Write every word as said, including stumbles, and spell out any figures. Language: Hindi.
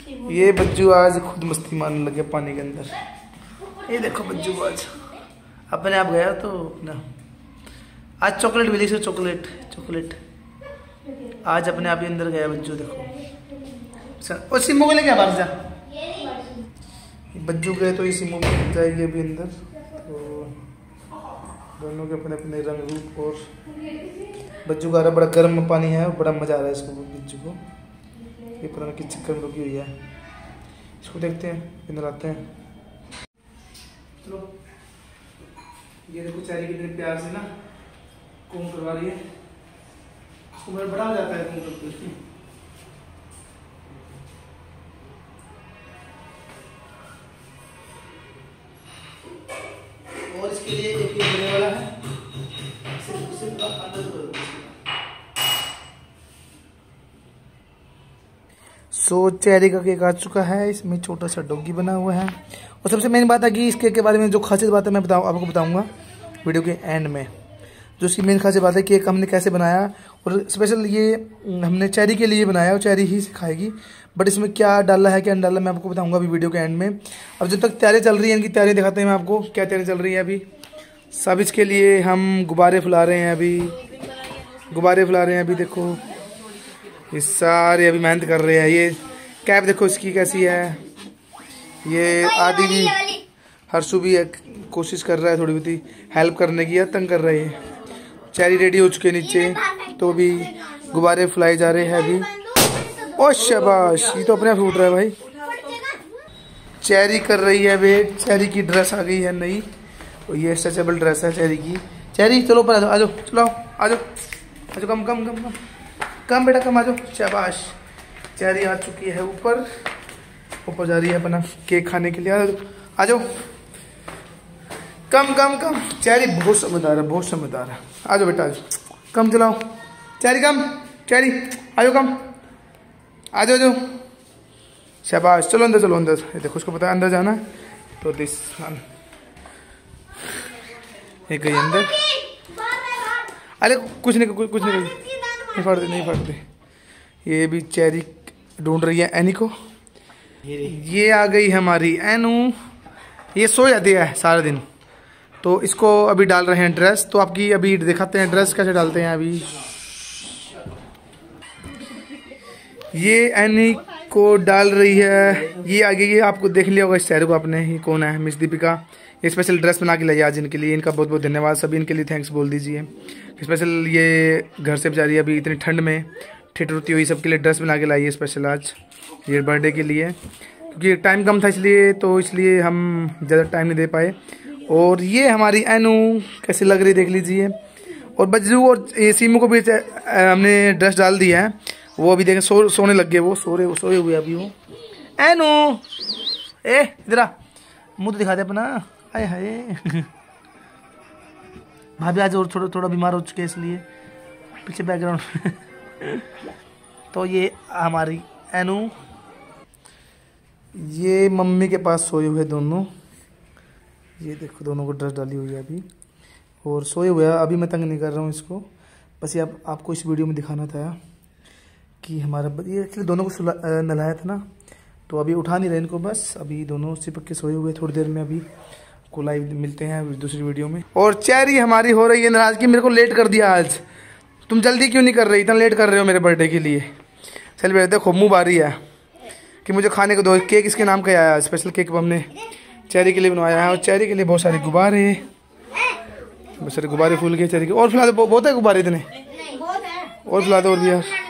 ये बच्चू आज खुद मस्ती मारने लगे पानी के अंदर। ये देखो बच्चू आज अपने आप गया तो अपना आज चॉकलेट मिली से चॉकलेट चॉकलेट आज अपने आप ही अंदर गया बच्चू। देखो और सिम्मू को लेके आ बाहर जा। बच्चू गए तो ये सिम्मू में जाएगी अभी अंदर। तो दोनों के अपने अपने रंग रूप। और बच्चू का बड़ा गर्म पानी है और बड़ा मजा आ रहा है इसको बच्चू को। ये पुराना की चक्कर में रुकी हुई है। इसको देखते हैं अंदर आते हैं। चलो ये देखो चेरी कितने प्यार से ना कोम करवा रही है। इसको मेरा बड़ा हो जाता है कोम करके। और इसके लिए एक ये बने वाला है। सिर्फ सिर्फ अंदर करो। सो चेरी का केक आ चुका है। इसमें छोटा सा डॉगी बना हुआ है। और सबसे मेन बात है कि इस केक के बारे में जो खासियत बात है मैं बताऊँ आपको बताऊंगा वीडियो के एंड में। जो इसकी मेन खासियत बात है केक हमने कैसे बनाया। और स्पेशल ये हमने चेरी के लिए बनाया और चेरी ही सिखाएगी। बट इसमें क्या डाला है क्या नहीं डाला मैं आपको बताऊंगा अभी वीडियो के एंड में। अब जब तक तैयारी चल रही है इनकी तैयारी दिखाते हैं मैं आपको क्या तैयारी चल रही है अभी। सब इसके लिए हम गुब्बारे फुला रहे हैं अभी। गुब्बारे फुला रहे हैं अभी। देखो ये सारे अभी मेहनत कर रहे हैं। ये कैप देखो इसकी कैसी है। ये आदि भी हर्षु भी कोशिश कर रहा है थोड़ी बहुत हेल्प करने की। तंग कर रहे हैं। चेरी रेडी हो चुके नीचे तो अभी गुब्बारे फुलाए जा रहे हैं अभी। ओ शाबाश ये तो अपने आप फूट रहा है भाई। चेरी कर रही है वेट। चेरी की ड्रेस आ गई है नई और ये स्ट्रेचेबल ड्रेस है चेरी की। चेरी चलो ऊपर आ जाओ। आ जाओ चलो आ जाओ आ जाओ। कम कम कम कम कम बेटा कम आ जाओ। शाबाश चेरी आ चुकी है ऊपर। ऊपर जा रही है अपना केक खाने के लिए। आ जाओ कम कम कम। चेरी बहुत समझदार है बहुत समझदार है। आ जाओ बेटा आ जाओ। कम चलाओ चेरी कम। चेरी आ जाओ कम आ जाओ जाओ। शाबाश चलो अंदर चलो अंदर। ये देखो उसको पता है अंदर जाना तो दिस एक गई अंदर। अरे कुछ नहीं कुछ, कुछ नहीं नहीं फाड़ते नहीं फाड़ते। ये भी चेरी ढूंढ रही है एनी को। ये आ गई हमारी एनू। ये सो जाती है सारा दिन तो इसको अभी डाल रहे हैं ड्रेस। तो आपकी अभी दिखाते हैं ड्रेस कैसे डालते हैं अभी। ये एनी को डाल रही है। ये आ गई है आपको देख लिया होगा इस चेहरे को आपने। ये कौन है मिस दीपिका। ये स्पेशल ड्रेस बना के लाई आज इनके लिए। इनका बहुत बहुत धन्यवाद। सभी इनके लिए थैंक्स बोल दीजिए। स्पेशल ये घर से बेचारी अभी इतनी ठंड में ठिठ होती हुई सबके लिए ड्रेस बना के लाई है स्पेशल आज ये बर्थडे के लिए। क्योंकि टाइम कम था इसलिए तो इसलिए हम ज़्यादा टाइम नहीं दे पाए। और ये हमारी एनू कैसी लग रही देख लीजिए। और बज्जू और ये सीमू को भी हमने ड्रेस डाल दिया है। वो अभी देखें सो सोने लग गए। वो सो रहे वो सोए हुए अभी। वो एनू ए इधर आ मुँह तो दिखा दे अपना। आए हाय भाभी आज और थोड़ा थोड़ा बीमार हो चुके हैं इसलिए पीछे बैकग्राउंड तो ये हमारी एनू ये मम्मी के पास सोए हुए दोनों। ये देखो दोनों को ड्रेस डाली हुई है अभी और सोए हुए हैं। अभी मैं तंग नहीं कर रहा हूँ इसको। बस ये आप, आपको इस वीडियो में दिखाना था कि हमारा ये एक्चुअली दोनों को नहलाया था ना तो अभी उठा नहीं रहे इनको। बस अभी दोनों चिपक के सोए हुए। थोड़ी देर में अभी को लाइव मिलते हैं दूसरी वीडियो में। और चेरी हमारी हो रही है नाराज की मेरे को लेट कर दिया आज। तुम जल्दी क्यों नहीं कर रही इतना लेट कर रहे हो मेरे बर्थडे के लिए। सेलिब्रेट देखो मुँह बारी है कि मुझे खाने को दो। केक इसके नाम का आया स्पेशल केक हमने चेरी के लिए बनवाया है। और चेरी के लिए बहुत सारे गुब्बारे बहुत सारे गुब्बारे फूल गए चेरी के। और फुला दो बहुत है गुब्बारे इतने और फुला दो और भी यार।